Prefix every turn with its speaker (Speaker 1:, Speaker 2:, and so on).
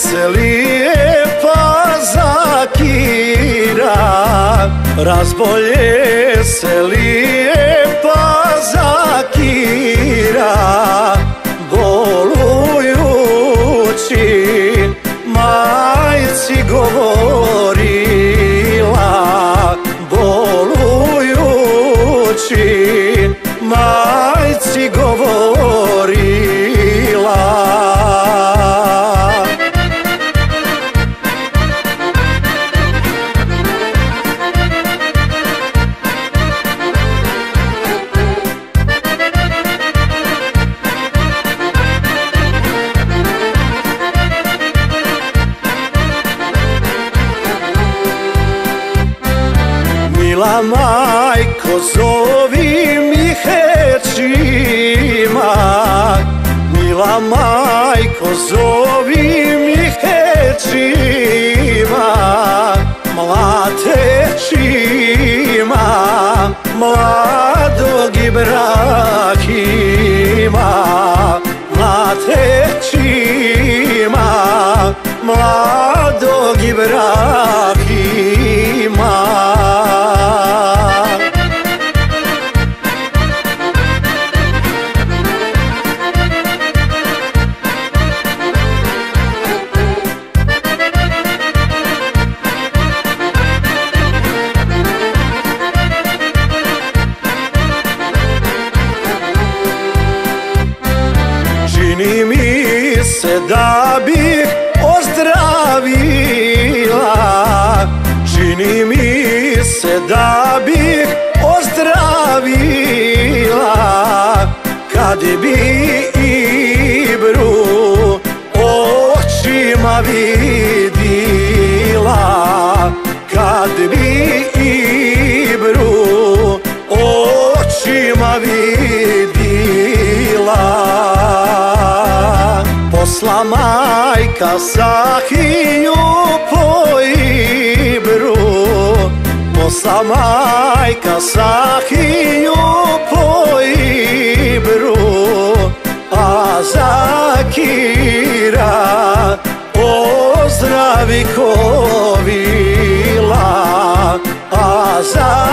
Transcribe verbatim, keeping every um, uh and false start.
Speaker 1: se lijepa Zakira, razbolje se lijepa Zakira, bolujući majci govorila, bolujući majci govorila. Mila majko, zovi mi hečima, mila majko, zovi mi hečima, mlatečima, mladog Ibrahima, mlatečima, mladog Ibrahima. Čini mi se da bih ozdravila, čini mi se da bih ozdravila, kad bi Ibru očima vidila, kad bi Ibru očima vidila. Posla majka Sahiju po Ibru, posla majka Sahiju po Ibru, a Zakira ozdravi kovila, a Zakira